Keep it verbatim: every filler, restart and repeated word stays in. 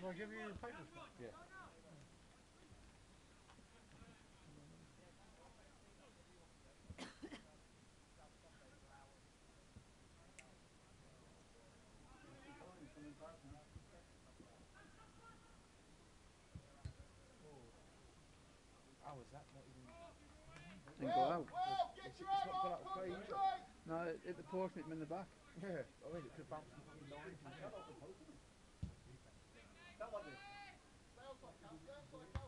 I give you the papers? Yeah. How is that not even... Didn't go out. It's, it's not gone out of play either. No, it hit the post and hit him in the back. Yeah, I mean it could bounce from fucking nine.